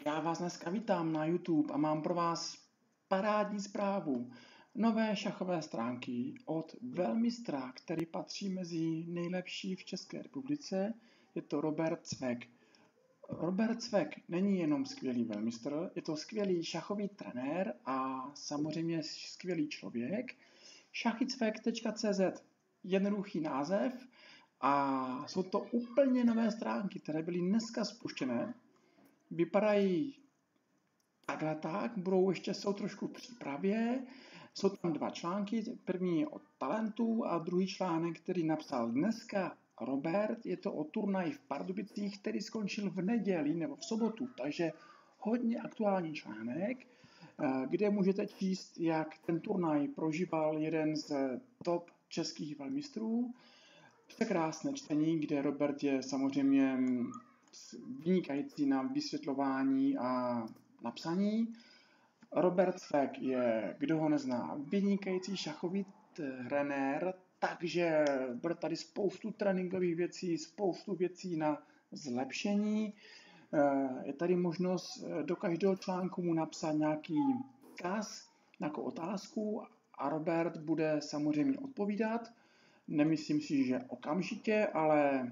Já vás dneska vítám na YouTube a mám pro vás parádní zprávu. Nové šachové stránky od velmistra, který patří mezi nejlepší v České republice, je to Robert Cvek. Robert Cvek není jenom skvělý velmistr, je to skvělý šachový trenér a samozřejmě skvělý člověk. šachycvek.cz, jednoduchý název, a jsou to úplně nové stránky, které byly dneska spuštěné. Vypadají takhle tak, jsou trošku v přípravě. Jsou tam 2 články, první je o talentu a druhý článek, který napsal dneska Robert, je to o turnaji v Pardubicích, který skončil v neděli nebo v sobotu, takže hodně aktuální článek, kde můžete číst, jak ten turnaj prožíval jeden z top českých velmistrů. Překrásné čtení, kde Robert je samozřejmě vynikající na vysvětlování a napsaní. Robert Cvek je, kdo ho nezná, vynikající šachový trenér, takže bude tady spoustu tréninkových věcí, spoustu věcí na zlepšení. Je tady možnost do každého článku mu napsat nějaký vzkaz, nějakou otázku a Robert bude samozřejmě odpovídat. Nemyslím si, že okamžitě, ale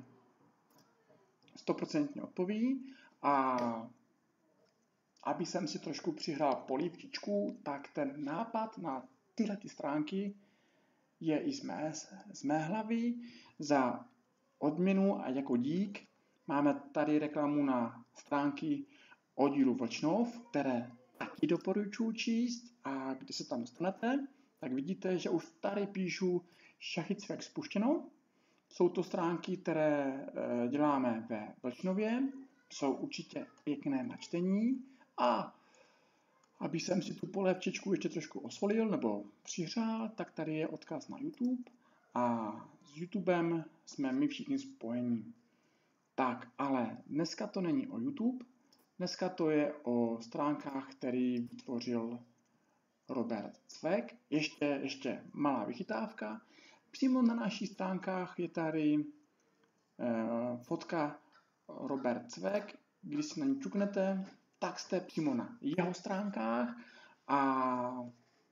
100% odpoví. A aby jsem si trošku přihrál polívčičku, tak ten nápad na tyhle stránky je i z mé hlavy. Za odměnu a jako dík máme tady reklamu na stránky oddílu Vlčnov, které taky doporučuji číst, a když se tam dostanete, tak vidíte, že už tady píšu Šachycvek spuštěno. Jsou to stránky, které děláme ve Vlčnově, jsou určitě pěkné na čtení a aby jsem si tu polévčičku ještě trošku osolil nebo přihřál, tak tady je odkaz na YouTube a s YouTubem jsme my všichni spojení. Tak, ale dneska to není o YouTube, dneska to je o stránkách, který vytvořil Robert Cvek. Ještě malá vychytávka. Přímo na našich stránkách je tady fotka Robert Cvek. Když si na ní čuknete, tak jste přímo na jeho stránkách a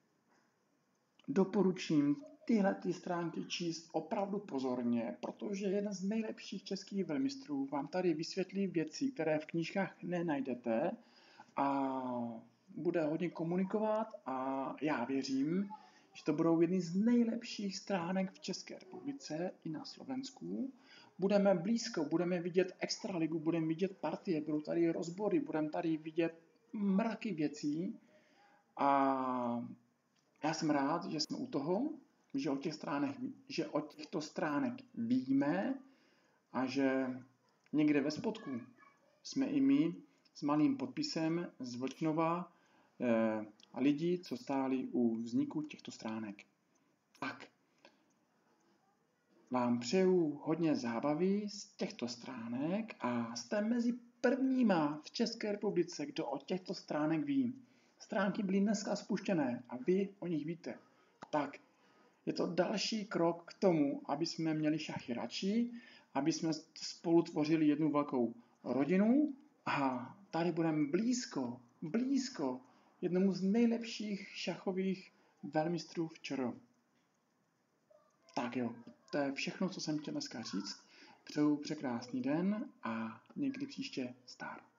doporučím tyhle stránky číst opravdu pozorně, protože jeden z nejlepších českých velmistrů vám tady vysvětlí věci, které v knížkách nenajdete a bude hodně komunikovat a já věřím, že to budou jedny z nejlepších stránek v České republice i na Slovensku. Budeme blízko, budeme vidět extraligu, budeme vidět partie, budou tady rozbory, budeme tady vidět mraky věcí a já jsem rád, že jsme u toho, že o těchto stránek víme a že někde ve spodku jsme i my s malým podpisem z Vlčnova a lidi, co stáli u vzniku těchto stránek. Tak, vám přeju hodně zábavy z těchto stránek a jste mezi prvníma v České republice, kdo o těchto stránek ví. Stránky byly dneska spuštěné a vy o nich víte. Tak, je to další krok k tomu, aby jsme měli šachy radši, aby jsme spolu tvořili jednu velkou rodinu a tady budeme blízko jednomu z nejlepších šachových velmistrů v ČR. Tak jo, to je všechno, co jsem chtěl dneska říct. Přeju překrásný den a někdy příště zdar.